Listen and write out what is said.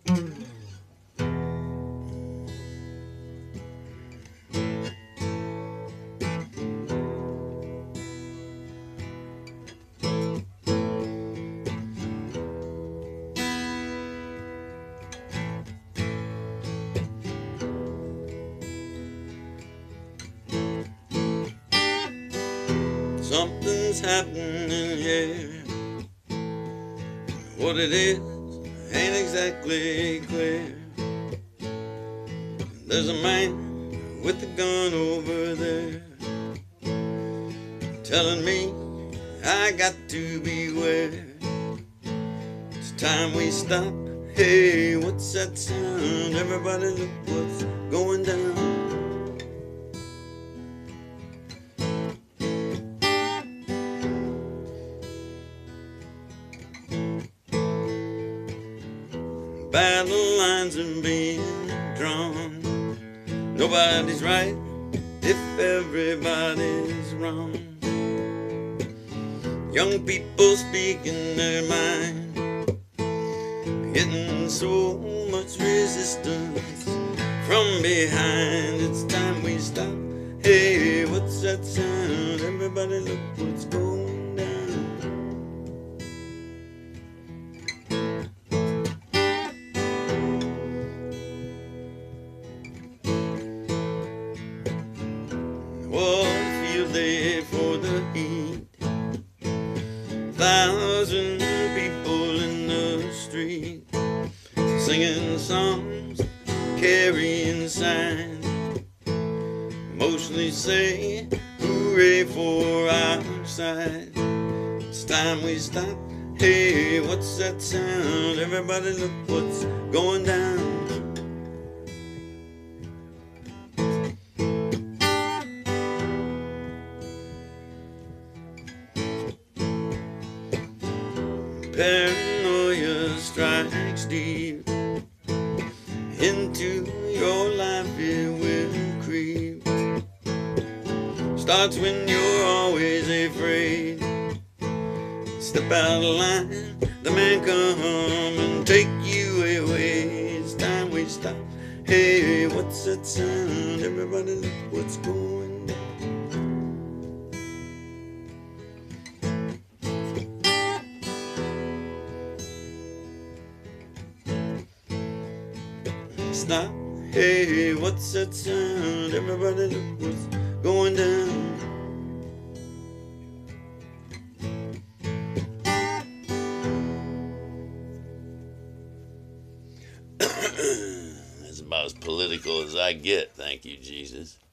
Something's happening here. What it is ain't exactly clear. There's a man with a gun over there telling me I got to beware. It's time we stop. Hey, what's that sound? Everybody look what's going down. Battle lines are being drawn. Nobody's right if everybody's wrong. Young people speaking their mind, getting so much resistance from behind. It's time we stop. Hey, what's that sound? Everybody look what's going down. What feel they for the heat? 1,000 people in the street, singing songs, carrying signs, mostly say hooray for our side. It's time we stop. Hey, what's that sound? Everybody look what's going down. Paranoia strikes deep into your life, it will creep. Starts when you're always afraid. Step out of line, the man come and take you away. It's time we stop. Hey, what's that sound? Everybody look what's going down. Stop. Hey, what's that sound? Everybody look what's going down. That's about as political as I get, thank you, Jesus.